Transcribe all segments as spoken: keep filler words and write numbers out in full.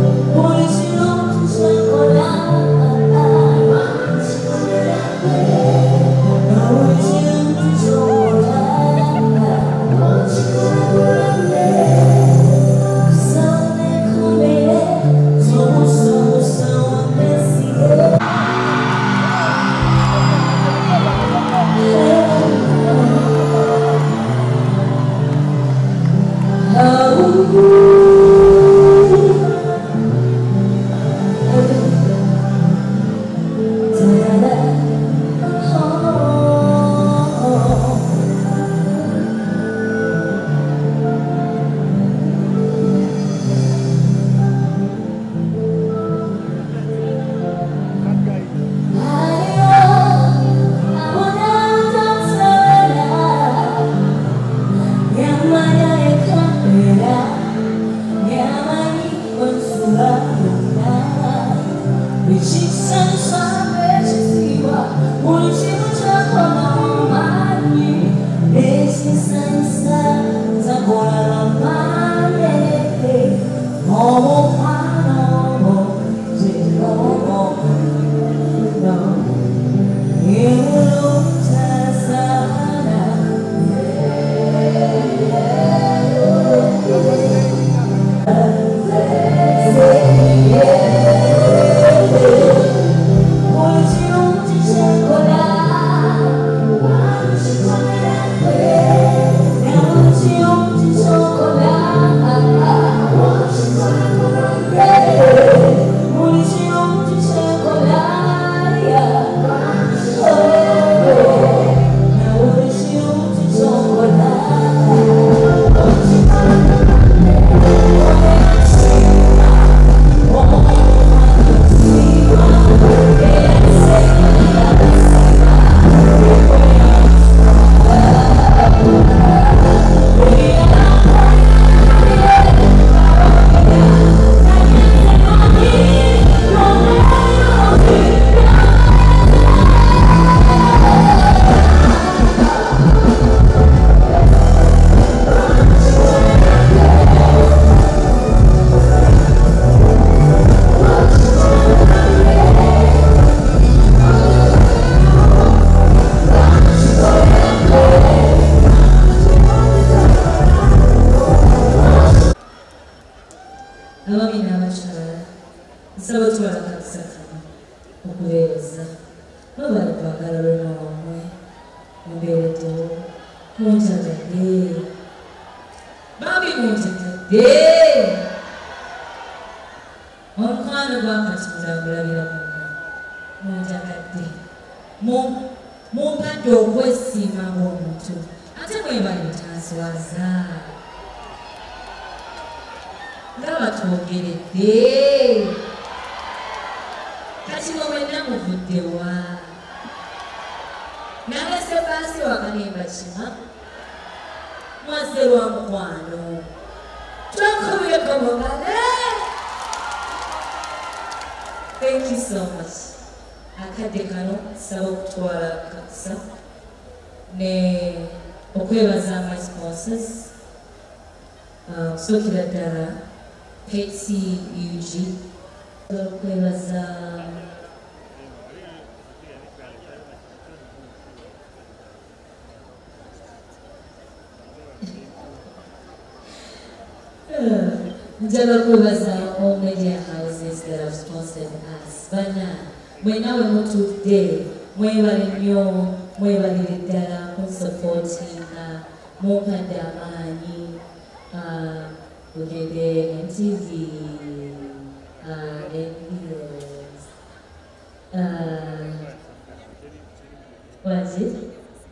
Thank you so much. Akadde kano nsaba okutwala kakisa ne okwebaza my sponsors. Sookera ddala P C U G okwebaza njagala okwebaza all media houses that have sponsored us. Bana mwena we mutudde mwebale nnyo mwebalire ddala kunsupportinga mumpadde amaanyi ogende M T V N B S what is it?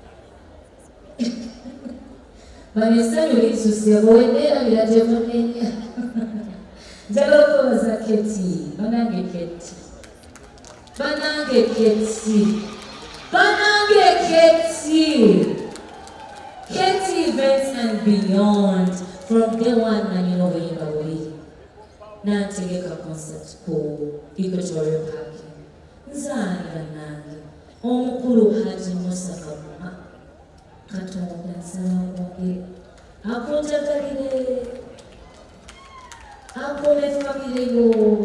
Banessanyu linsusse bw'endeera biratemunenya njagala okwebaza Keti banange Keti banange Keti banange Keti Keti Events and Beyond from day one nanyina obuyimba buli nantegeka concert ku Equatorial Park nzaani bannange omukulu Haji Musa Kabuma Katonda nsaba mwongere akunjagalire akole famire yo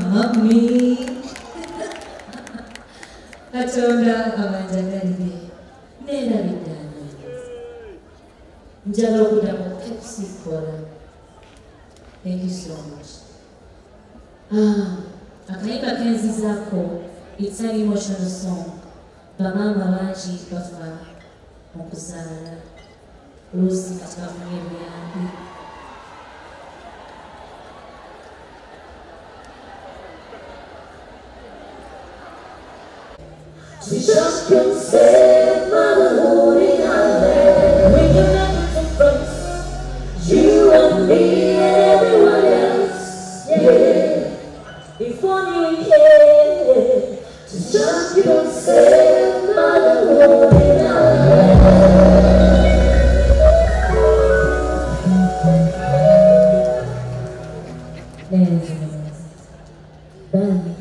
mami Katonda abanjagalire neerabiddaana njagala okuddamu F C Kora. Thank you so much. Ah, akayimba kenzizaako, it's an emotional song. Bamaama bangi bafa mu kuzaala oluusi katika bafunye ebiyambi. Jesus can save motherhood in our land. We can make it first, you and me and everyone else. Yeah, if only we can. Jesus can save motherhood in our land. Yes, Bye.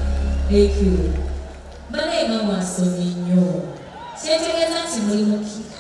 Thank you. Bale mama sonyi nyo. Sietegeza nti mulimu ki